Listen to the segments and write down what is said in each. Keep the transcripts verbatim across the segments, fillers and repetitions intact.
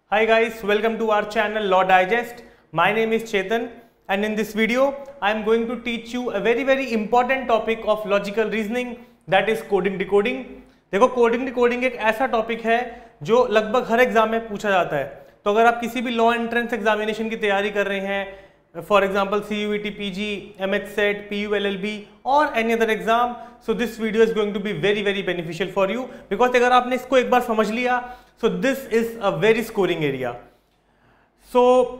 Hi guys, welcome to our channel Law Digest. My name is Chetan and in this video I am going to teach you a very very important topic of logical reasoning, that is coding decoding. देखो coding decoding एक ऐसा topic है जो लगभग हर exam में पूछा जाता है। तो अगर आप किसी भी लॉ एंट्रेंस एग्जामिनेशन की तैयारी कर रहे हैं, for example C U E T, P G, M H CET, P U L L B और any other exam, so this video is going to be very very beneficial for you, because अगर आपने इसको एक बार समझ लिया so this is a very scoring area. So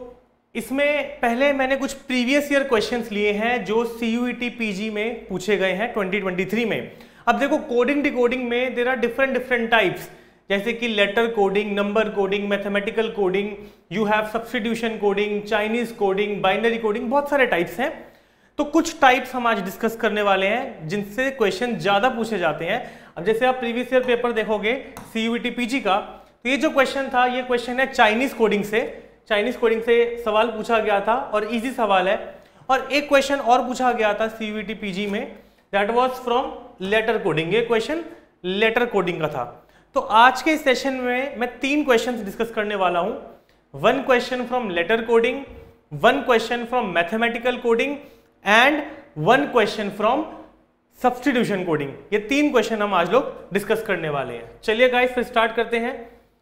इसमें पहले मैंने कुछ प्रीवियस ईयर क्वेश्चंस लिए हैं जो C U E T P G में पूछे गए हैं ट्वेंटी ट्वेंटी थ्री में। अब देखो कोडिंग डिकोडिंग में there are different different types, जैसे कि letter coding, number coding, mathematical coding, you have substitution coding, Chinese coding, binary coding, बहुत सारे टाइप्स हैं। तो कुछ टाइप्स हम आज डिस्कस करने वाले हैं जिनसे क्वेश्चन ज्यादा पूछे जाते हैं। अब जैसे आप प्रीवियस ईयर पेपर देखोगे C U E T P G का, तो ये जो क्वेश्चन था ये क्वेश्चन है चाइनीज कोडिंग से। चाइनीज कोडिंग से सवाल पूछा गया था और इजी सवाल है। और एक क्वेश्चन और पूछा गया था C U E T P G में, that was from letter coding. ये क्वेश्चन लेटर कोडिंग का था। तो आज के सेशन में मैं तीन क्वेश्चंस डिस्कस करने वाला हूं। One question from letter coding, one question from mathematical coding and one question from substitution coding. ये तीन क्वेश्चन हम आज लोग डिस्कस करने वाले हैं। चलिए गाइस फिर स्टार्ट करते हैं।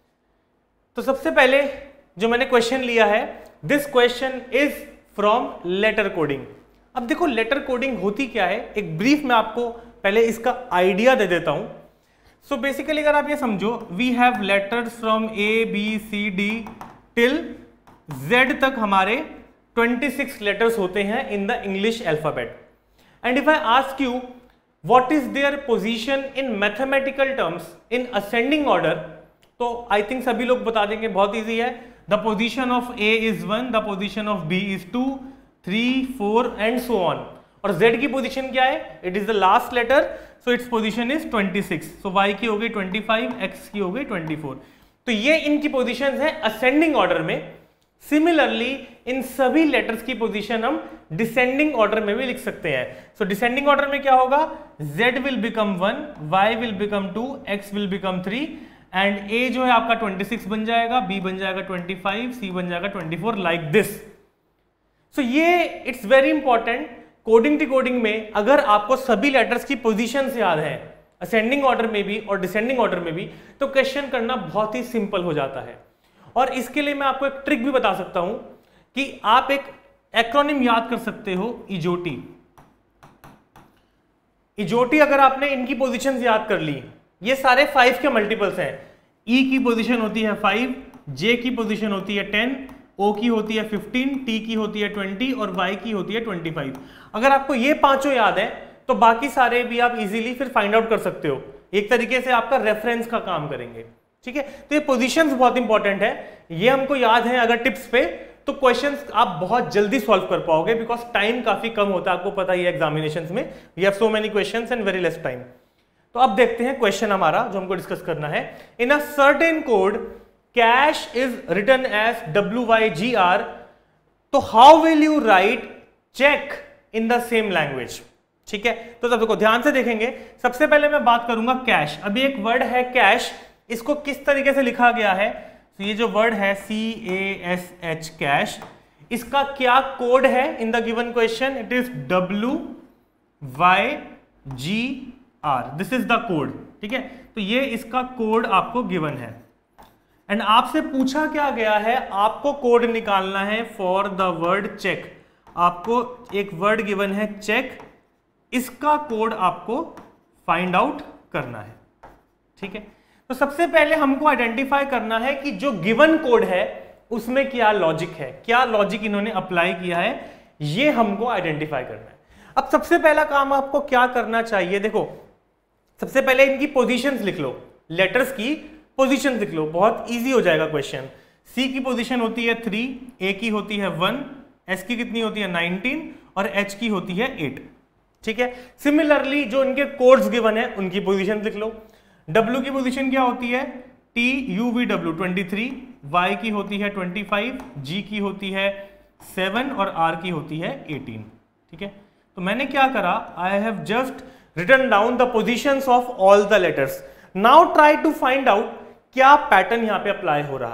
तो सबसे पहले जो मैंने क्वेश्चन लिया है, this question is from letter coding. अब देखो लेटर कोडिंग होती क्या है, एक ब्रीफ में आपको पहले इसका आइडिया दे देता हूं। सो बेसिकली अगर आप ये समझो, we have letters from A B C D till Z तक हमारे छब्बीस लेटर्स होते हैं in the English alphabet. And if I ask you what is their position in mathematical terms in ascending order, तो आई थिंक सभी लोग बता देंगे, बहुत ईजी है। The position of A is one, the position of B is two, three, four and so on. और z की position क्या है? It is the last letter, so its position is छब्बीस। सो y की हो गई पच्चीस, x की हो गई चौबीस। तो ये इनकी पोजीशंस हैं असेंडिंग ऑर्डर में। सिमिलरली इन सभी लेटर्स की पोजीशन हम डिसेंडिंग ऑर्डर में भी लिख सकते हैं। सो डिसेंडिंग ऑर्डर में क्या होगा? z will become one, y will become two, x will become three and a जो है आपका छब्बीस बन जाएगा, b बन जाएगा पच्चीस, c बन जाएगा चौबीस, लाइक दिस। सो ये it's very important. Coding decoding में अगर आपको सभी लेटर्स की पोजीशंस याद है, असेंडिंग ऑर्डर में भी और डिसेंडिंग ऑर्डर में भी, तो क्वेश्चन करना बहुत ही सिंपल हो जाता है। और इसके लिए मैं आपको एक ट्रिक भी बता सकता हूं कि आप एक एक्रोनिम याद कर सकते हो, इजोटी। इजोटी अगर आपने इनकी पोजीशंस याद कर ली, ये सारे फाइव के मल्टीपल्स हैं। ई की पोजीशन होती है फाइव, जे की पोजीशन होती है टेन, O की होती है फिफ्टीन, T की होती है ट्वेंटी और Y की होती है पच्चीस। अगर आपको ये पांचों याद है तो बाकी सारे भी आप इजीली फिर फाइंड आउट कर सकते हो। एक तरीके से आपका रेफरेंस का काम करेंगे, ठीक है। तो ये पोजीशंस बहुत इंपॉर्टेंट है, ये हमको याद है अगर टिप्स पे, तो क्वेश्चंस आप बहुत जल्दी सॉल्व कर पाओगे, बिकॉज टाइम काफी कम होता है, आपको पता ही है एग्जामिनेशंस में we have so many questions and very less time. तो अब देखते हैं क्वेश्चन हमारा जो हमको डिस्कस करना है। In a certain code cash is written as W Y G R, तो how will you write check in the same language? ठीक है, तो तब देखो ध्यान से देखेंगे। सबसे पहले मैं बात करूंगा कैश। अभी एक वर्ड है कैश, इसको किस तरीके से लिखा गया है? तो ये जो वर्ड है C A S H, cash, इसका क्या कोड है in the given question? It is W Y G R, this is the code, ठीक है। तो ये इसका कोड आपको गिवन है एंड आपसे पूछा क्या गया है, आपको कोड निकालना है फॉर द वर्ड चेक। आपको एक वर्ड गिवन है चेक, इसका कोड आपको फाइंड आउट करना है, ठीक है। तो सबसे पहले हमको आइडेंटिफाई करना है कि जो गिवन कोड है उसमें क्या लॉजिक है, क्या लॉजिक इन्होंने अप्लाई किया है, ये हमको आइडेंटिफाई करना है। अब सबसे पहला काम आपको क्या करना चाहिए? देखो सबसे पहले इनकी पोजीशंस लिख लो, लेटर्स की पोजीशन लिख लो, बहुत इजी हो जाएगा क्वेश्चन। C की पोजीशन होती है थ्री, A की होती है वन, S की कितनी होती है नाइनटीन और H की होती है एट, ठीक है। सिमिलरली जो इनके कोड्स गिवन है उनकी पोजीशन लिख लो। W की पोजीशन क्या होती है? T U V W twenty three, Y की होती है ट्वेंटी फाइव, G की होती है सेवन और R की होती है एटीन, ठीक है। तो मैंने क्या करा, I have just written down the positions of all the letters. Now try to find out क्या पैटर्न यहां पे अप्लाई हो रहा है,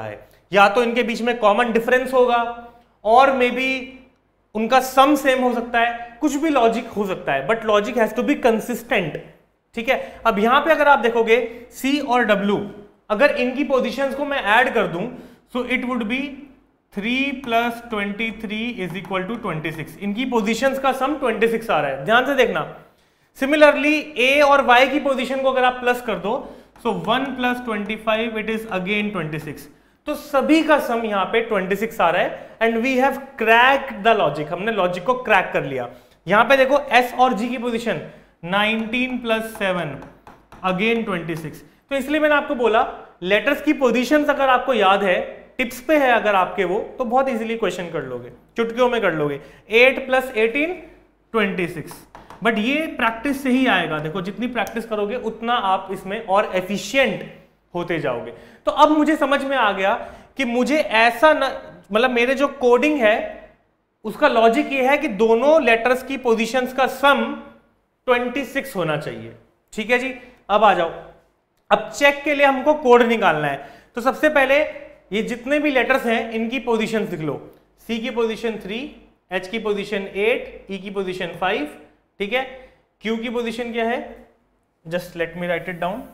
या तो इनके बीच में कॉमन डिफरेंस होगा, और मे बी उनका सम सेम हो सकता है, कुछ भी लॉजिक हो सकता है, but logic has to be consistent. ठीक है, अब यहां पे अगर आप देखोगे C और W, अगर इनकी पोजीशंस को मैं ऐड कर दूं so it would be three plus twenty three is equal to twenty six. इनकी पोजीशंस का सम ट्वेंटी सिक्स आ रहा है, ध्यान से देखना। सिमिलरली A और Y की पोजीशन को अगर आप प्लस कर दो so one plus twenty five it is again twenty six. तो सभी का सम यहाँ पे ट्वेंटी सिक्स आ रहा है and we have cracked the logic, हमने लॉजिक को क्रैक कर लिया। यहाँ पे देखो S और G की position nineteen plus seven again twenty six. तो इसलिए मैंने आपको बोला लेटर्स की पोजीशंस अगर आपको याद है, टिप्स पे है अगर आपके वो, तो बहुत इजीली क्वेश्चन कर लोगे, चुटकियों में कर लोगे। Eight plus eighteen twenty six. But ये प्रैक्टिस से ही आएगा, देखो जितनी प्रैक्टिस करोगे उतना आप इसमें और एफिशिएंट होते जाओगे। तो अब मुझे समझ में आ गया कि मुझे ऐसा न, मतलब मेरे जो कोडिंग है उसका लॉजिक ये है कि दोनों लेटर्स की पोजीशंस का सम ट्वेंटी सिक्स होना चाहिए। ठीक है जी, अब आ जाओ, अब चेक के लिए हमको कोड निकालना है। तो सबसे पहले ये जितने भी लेटर्स हैं इनकी पोजीशंस लिख लो। C की पोजीशन थ्री, H की पोजीशन एट, E की पोजीशन फाइव, ठीक है। Q की पोजीशन क्या है, just let me write it down.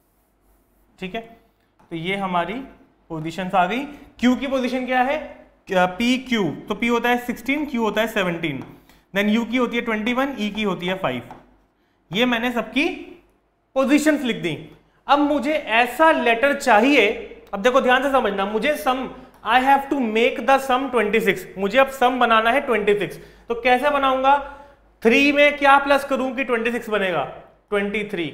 ठीक है, तो ये हमारी पोजीशंस आ गई। Q की पोजीशन क्या है, P Q, तो P होता है सिक्सटीन, Q होता है सेवनटीन, देन U की होती है ट्वेंटी वन, E की होती है फाइव। ये मैंने सबकी पोजीशंस लिख दी। अब मुझे ऐसा लेटर चाहिए, अब देखो ध्यान से समझना, मुझे sum, I have to make the sum twenty six, मुझे अब सम बनाना है ट्वेंटी सिक्स। तो कैसे बनाऊंगा, थ्री में क्या प्लस करूं कि ट्वेंटी सिक्स बनेगा, ट्वेंटी थ्री।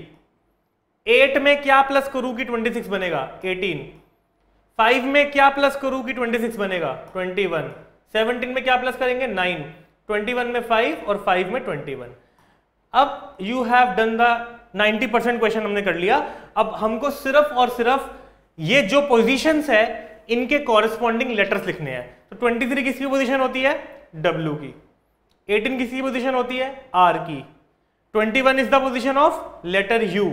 एट में क्या प्लस करूं कि ट्वेंटी सिक्स बनेगा, एटीन। फाइव में क्या प्लस करूं कि ट्वेंटी सिक्स बनेगा, ट्वेंटी वन। सेवनटीन में क्या प्लस करेंगे, नाइन। ट्वेंटी वन में फाइव और फाइव में ट्वेंटी वन। अब you have done the ninety percent question हमने कर लिया। अब हमको सिर्फ और सिर्फ ये जो पोजीशंस है इनके कॉरेस्पॉन्डिंग लेटर्स लिखने हैं। तो ट्वेंटी थ्री किसकी पोजीशन होती है, W की। एटीन किसकी पोजीशन होती है, R की। Twenty one is the position of letter U,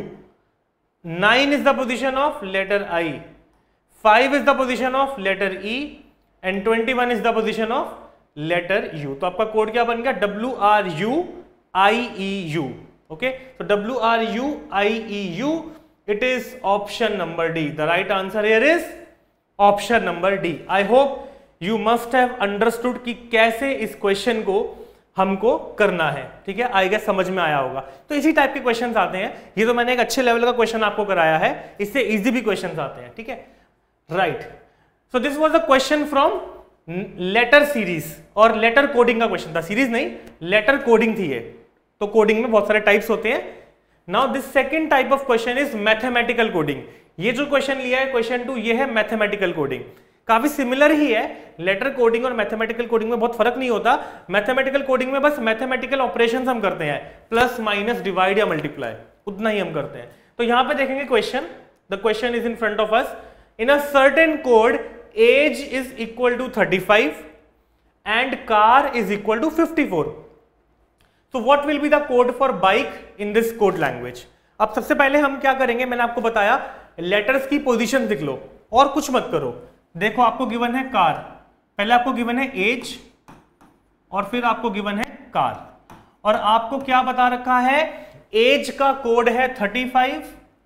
nine is the position of letter I, five is the position of letter E and twenty one is the position of letter U। तो आपका code क्या बन गया, W R U I E U। Okay, तो W R U I E U, it is option number D. The right answer here is option number D. I hope you must have understood कि कैसे इस question को हमको करना है। ठीक है, आई गेस समझ में आया होगा। तो इसी टाइप के क्वेश्चंस आते हैं। ये तो मैंने एक अच्छे लेवल का क्वेश्चन आपको कराया है, इससे इजी भी क्वेश्चंस आते हैं। ठीक है, right. So this was the question from letter series, और लेटर कोडिंग का क्वेश्चन था, सीरीज नहीं, लेटर कोडिंग थी ये। तो कोडिंग में बहुत सारे टाइप्स होते हैं। Now this second type of question is mathematical coding. ये जो क्वेश्चन लिया है क्वेश्चन टू, ये है मैथमेटिकल कोडिंग। काफी सिमिलर ही है, लेटर कोडिंग और मैथमेटिकल कोडिंग में बहुत फर्क नहीं होता। मैथमेटिकल कोडिंग में बस मैथमेटिकल ऑपरेशंस हम करते हैं, प्लस माइनस डिवाइड या मल्टीप्लाई, उतना ही हम करते हैं। तो यहां पे देखेंगे question, the question is in front of us. In a certain code age is equal to thirty five and car is equal to fifty four. So what will be the code for bike in this code language? अब सबसे पहले हम क्या करेंगे, मैंने आपको बताया letters की पोजीशन लिख लो और कुछ मत करो। देखो आपको गिवन है कार, पहले आपको गिवन है एज और फिर आपको गिवन है कार, और आपको क्या बता रखा है, एज का कोड है थर्टी फाइव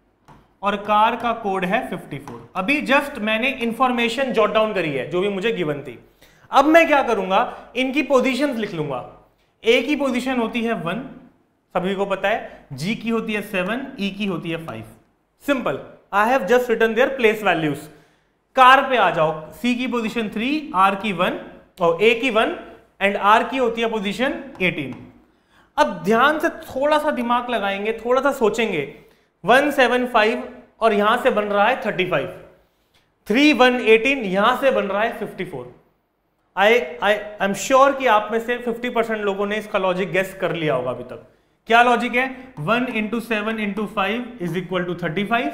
और कार का कोड है फिफ्टी फोर। अभी जस्ट मैंने इंफॉर्मेशन जॉट डाउन करी है जो भी मुझे गिवन थी। अब मैं क्या करूंगा, इनकी पोजीशंस लिख लूंगा। ए की पोजीशन होती है वन, सभी को पता है। जी की होती है सेवन, ई की होती है five. Simple, I have just written their place values. Car पे आ जाओ, सी की पोजीशन थ्री, आर की वन, और ए की वन एंड आर की होती है पोजीशन एटीन। अब ध्यान से थोड़ा सा दिमाग लगाएंगे, थोड़ा सा सोचेंगे। वन सेवन फाइव और यहां से बन रहा है thirty five, three one eighteen यहां से बन रहा है fifty four. I I I am sure कि आप में से फिफ्टी परसेंट लोगों ने इसका लॉजिक गेस कर लिया होगा अभी तक। क्या लॉजिक है, one into seven into five is equal to thirty five,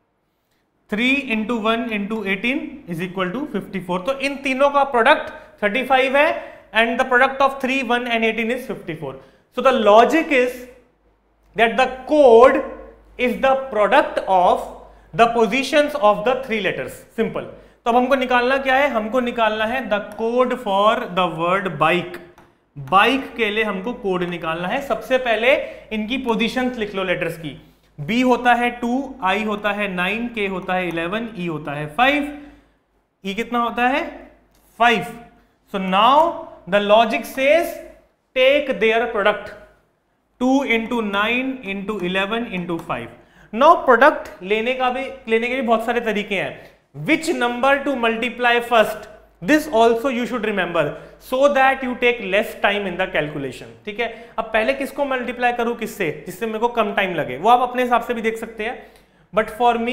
three into one into eighteen is equal to fifty four. तो इन तीनों का प्रोडक्ट थर्टी फाइव है and the product of three, one and eighteen is fifty four. So the logic is that the code is the product of the positions of the three letters, simple. तो अब हमको निकालना क्या है, हमको निकालना है the code for the word bike. Bike के लिए हमको कोड निकालना है। सबसे पहले इनकी पोजीशंस लिख लो लेटर्स की। B होता है टू, I होता है नाइन, K होता है इलेवन, E होता है फाइव। E कितना होता है? Five. So now the logic says take their product, two into nine into eleven into five. Now product लेने का भी लेने के भी बहुत सारे तरीके हैं। Which number to multiply first, this also you should remember so that you take less time in the calculation. ठीक है, अब पहले किसको मल्टीप्लाई करूं किससे, जिससे मेरे को कम टाइम लगे, वो आप अपने हिसाब से भी देख सकते हैं। बट फॉर मी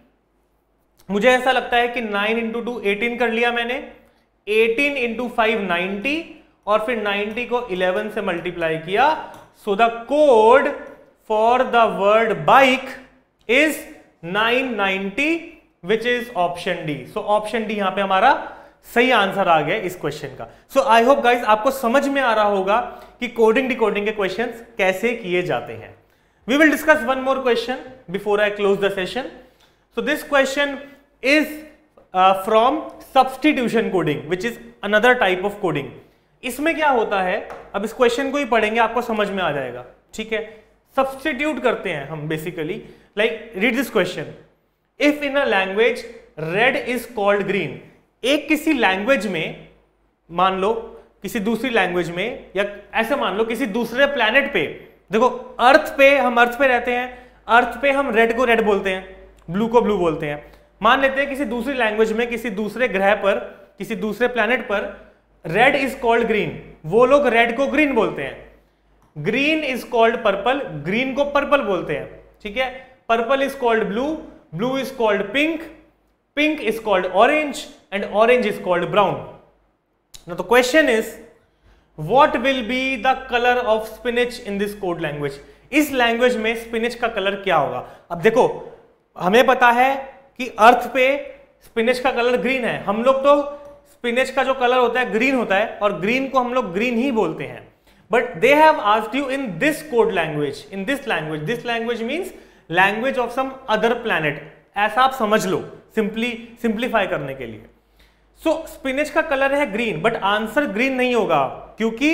मुझे ऐसा लगता है कि नाइन इंटू टू एटीन कर लिया मैंने, एटीन इंटू फाइव नाइनटी, और फिर नाइनटी को इलेवन से मल्टीप्लाई किया। So the code for the word bike is nine ninety, which is option D. So option D यहां पे हमारा सही आंसर आ गया इस क्वेश्चन का। सो आई होप गाइस आपको समझ में आ रहा होगा कि कोडिंग डिकोडिंग के क्वेश्चंस कैसे किए जाते हैं। We will discuss one more question before I close the session. So this question is from substitution coding, which is another type of coding. इसमें क्या होता है, अब इस क्वेश्चन को ही पढ़ेंगे आपको समझ में आ जाएगा। ठीक है, सब्स्टिट्यूट करते हैं हम basically. Like read this question, if in a language red is called green. एक किसी लैंग्वेज में, मान लो किसी दूसरी लैंग्वेज में, या ऐसे मान लो किसी दूसरे प्लैनेट पे, देखो अर्थ पे, हम अर्थ पे रहते हैं, अर्थ पे हम रेड को रेड बोलते हैं, ब्लू को ब्लू बोलते हैं। मान लेते हैं किसी दूसरी लैंग्वेज में, किसी दूसरे ग्रह पर, किसी दूसरे प्लैनेट पर रेड इज कॉल्ड ग्रीन, वो लोग रेड को ग्रीन बोलते हैं। Green is called purple, green को पर्पल बोलते हैं। ठीक है, purple is called blue, blue is called pink, pink is called orange, and orange is called brown. Now the question is, what will be the color of spinach in this code language? इस language में spinach का colour क्या होगा? अब देखो हमें पता है कि अर्थ पे स्पिनिच का कलर ग्रीन है, हम लोग तो स्पिनिच का जो कलर होता है ग्रीन होता है, और ग्रीन को हम लोग ग्रीन ही बोलते हैं। But they have asked you in this code language, in this language, this language means language of some other planet, ऐसा आप समझ लो सिंपली सिंप्लीफाई करने के लिए। सो so, स्पिनिच का कलर है ग्रीन, बट आंसर ग्रीन नहीं होगा, क्योंकि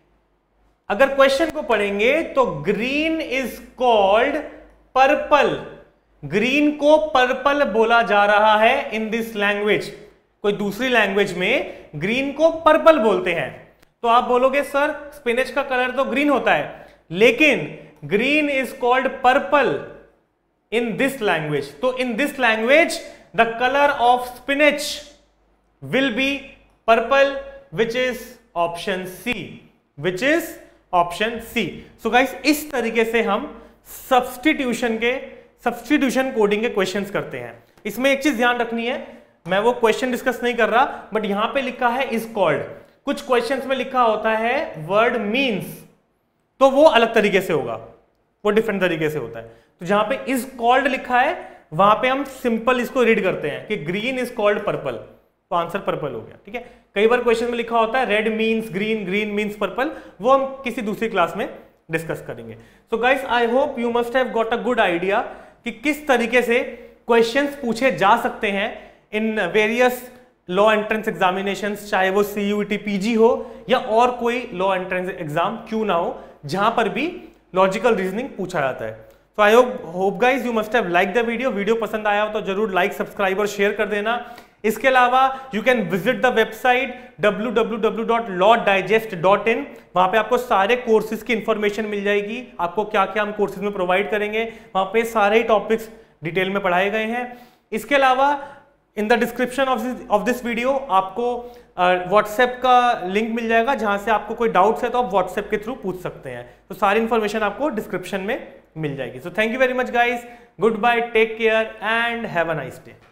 अगर क्वेश्चन को पढ़ेंगे तो green is called purple, green को पर्पल बोला जा रहा है इन दिस लैंग्वेज। कोई दूसरी लैंग्वेज में ग्रीन को पर्पल बोलते हैं, तो आप बोलोगे सर स्पिनिच का कलर तो ग्रीन होता है, लेकिन green is called purple in this language. तो in this language the colour of spinach will be purple, which is option C, which is option C. So guys, इस तरीके से हम सब्स्टिट्यूशन के सब्स्टिट्यूशन कोडिंग के क्वेश्चंस करते हैं। इसमें एक चीज ध्यान रखनी है, मैं वो क्वेश्चन डिस्कस नहीं कर रहा, बट यहां पे लिखा है इज कॉल्ड, कुछ क्वेश्चंस में लिखा होता है वर्ड मीन्स, तो वो अलग तरीके से होगा, वो डिफरेंट तरीके से होता है। तो जहां पे इज कॉल्ड लिखा है वहां पे हम सिंपल इसको रीड करते हैं कि ग्रीन इज कॉल्ड पर्पल, तो आंसर पर्पल हो गया। ठीक है, कई बार क्वेश्चन में लिखा होता है red means green, green means purple, वो हम किसी दूसरी क्लास में डिस्कस करेंगे। So guys, I hope you must have got a good idea कि किस तरीके से क्वेश्चंस पूछे जा सकते हैं in various law entrance examinations, चाहे वो सीयूईटी पीजी हो या और कोई लॉ एंट्रेंस एग्जाम क्यों ना हो, जहां पर भी लॉजिकल रीजनिंग पूछा जाता है। तो I hope hope guys you must have like the video. Video पसंद आया हो तो जरूर लाइक, सब्सक्राइब और शेयर कर देना। इसके अलावा you can visit the website W W W dot law digest dot in, वहां पे आपको सारे कोर्सेज की इंफॉर्मेशन मिल जाएगी, आपको क्या क्या हम कोर्सेज में प्रोवाइड करेंगे, वहां पे सारे टॉपिक्स डिटेल में पढ़ाए गए हैं। इसके अलावा in the description of of this video आपको व्हाट्सएप uh, का लिंक मिल जाएगा, जहां से आपको कोई डाउट्स है तो आप व्हाट्सएप के थ्रू पूछ सकते हैं। तो सारी इंफॉर्मेशन आपको डिस्क्रिप्शन में मिल जाएगी। So thank you very much guys, goodbye, take care and have a nice day.